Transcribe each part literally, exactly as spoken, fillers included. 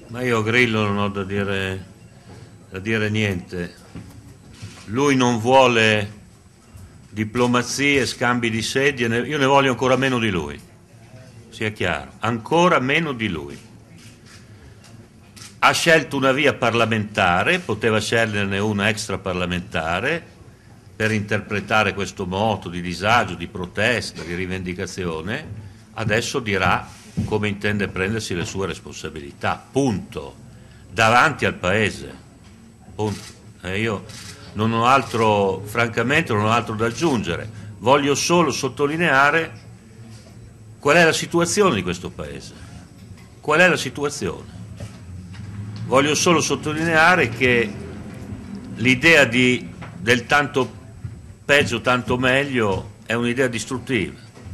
Ma io a Grillo non ho da dire, da dire niente. Lui non vuole diplomazie, scambi di sedie, io ne voglio ancora meno di lui, sia chiaro, ancora meno di lui. Ha scelto una via parlamentare, poteva sceglierne una extraparlamentare per interpretare questo moto di disagio, di protesta, di rivendicazione. Adesso dirà come intende prendersi le sue responsabilità, punto, davanti al Paese, punto. E io non ho altro, francamente non ho altro da aggiungere, voglio solo sottolineare qual è la situazione di questo Paese, qual è la situazione. Voglio solo sottolineare che l'idea di, del tanto peggio, tanto meglio è un'idea distruttiva.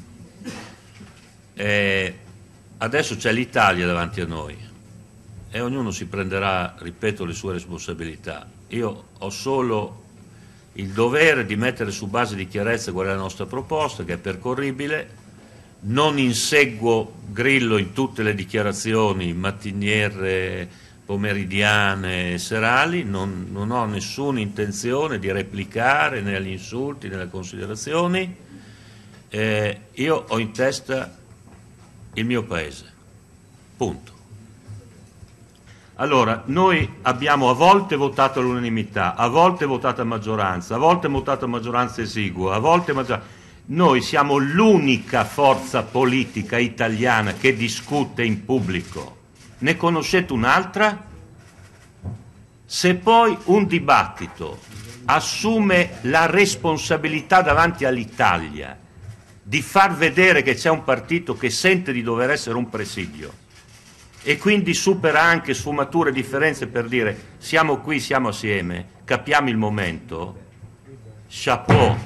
E adesso c'è l'Italia davanti a noi e ognuno si prenderà, ripeto, le sue responsabilità. Io ho solo il dovere di mettere su base di chiarezza qual è la nostra proposta, che è percorribile. Non inseguo Grillo in tutte le dichiarazioni mattiniere, pomeridiane, serali, non, non ho nessuna intenzione di replicare né agli insulti né alle considerazioni. Eh, io ho in testa il mio Paese, punto. Allora, noi abbiamo a volte votato all'unanimità, a volte votato a maggioranza, a volte votato a maggioranza esigua, a volte maggioranza. Noi siamo l'unica forza politica italiana che discute in pubblico. Ne conoscete un'altra? Se poi un dibattito assume la responsabilità davanti all'Italia di far vedere che c'è un partito che sente di dover essere un presidio e quindi supera anche sfumature e differenze per dire siamo qui, siamo assieme, capiamo il momento, chapeau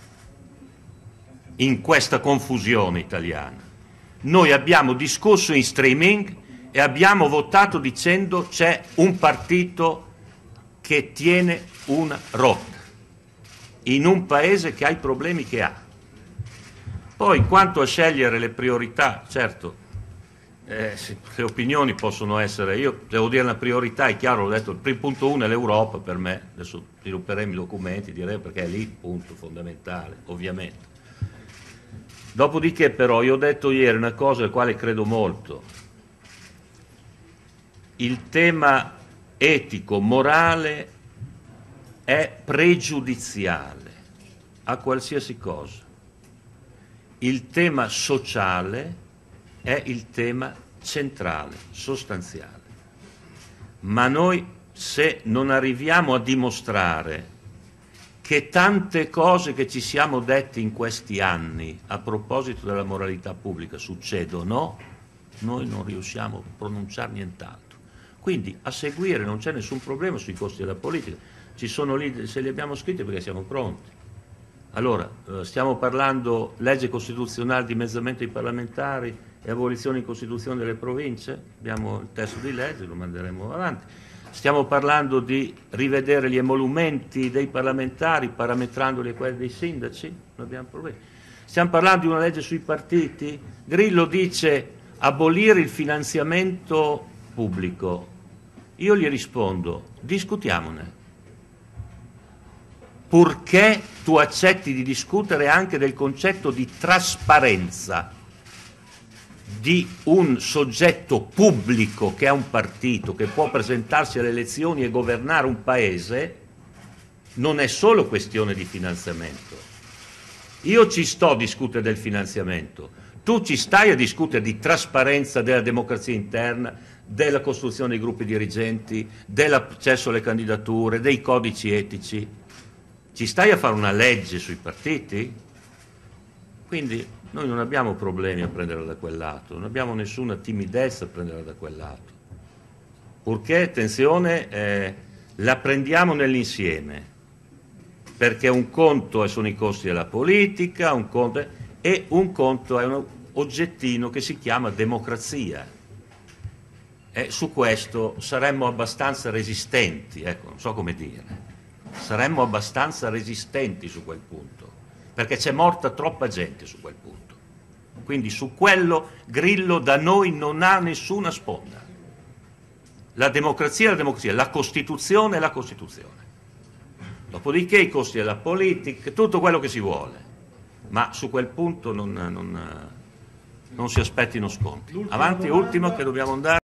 in questa confusione italiana. Noi abbiamo discusso in streaming e abbiamo votato dicendo c'è un partito che tiene una rotta in un Paese che ha i problemi che ha. Poi quanto a scegliere le priorità, certo, eh, le opinioni possono essere, io devo dire la priorità, è chiaro, l'ho detto, il primo punto uno è l'Europa per me, adesso svilupperemo i documenti, direi perché è lì il punto fondamentale, ovviamente. Dopodiché però io ho detto ieri una cosa alla quale credo molto, il tema etico, morale è pregiudiziale a qualsiasi cosa. Il tema sociale è il tema centrale, sostanziale. Ma noi, se non arriviamo a dimostrare che tante cose che ci siamo detti in questi anni a proposito della moralità pubblica succedono, noi non riusciamo a pronunciare nient'altro. Quindi a seguire non c'è nessun problema sui costi della politica, ci sono lì, se li abbiamo scritti perché siamo pronti. Allora, stiamo parlando legge costituzionale, dimezzamento dei parlamentari e abolizione in Costituzione delle province, abbiamo il testo di legge, lo manderemo avanti. Stiamo parlando di rivedere gli emolumenti dei parlamentari parametrandoli a quelli dei sindaci, non abbiamo problemi. Stiamo parlando di una legge sui partiti, Grillo dice abolire il finanziamento pubblico. Io gli rispondo, discutiamone, purché tu accetti di discutere anche del concetto di trasparenza di un soggetto pubblico che è un partito, che può presentarsi alle elezioni e governare un paese. Non è solo questione di finanziamento. Io ci sto a discutere del finanziamento, tu ci stai a discutere di trasparenza della democrazia interna, della costruzione dei gruppi dirigenti, dell'accesso alle candidature, dei codici etici. Ci stai a fare una legge sui partiti? Quindi noi non abbiamo problemi a prenderla da quel lato, non abbiamo nessuna timidezza a prenderla da quel lato. Purché, attenzione, eh, la prendiamo nell'insieme, perché un conto sono i costi della politica, un conto è, e un conto è un oggettino che si chiama democrazia. E su questo saremmo abbastanza resistenti, ecco, non so come dire. Saremmo abbastanza resistenti su quel punto, perché c'è morta troppa gente su quel punto. Quindi su quello Grillo da noi non ha nessuna sponda. La democrazia è la democrazia, la Costituzione è la Costituzione. Dopodiché i costi della politica, tutto quello che si vuole, ma su quel punto non, non, non si aspettino sconti. Avanti, ultimo che dobbiamo andare.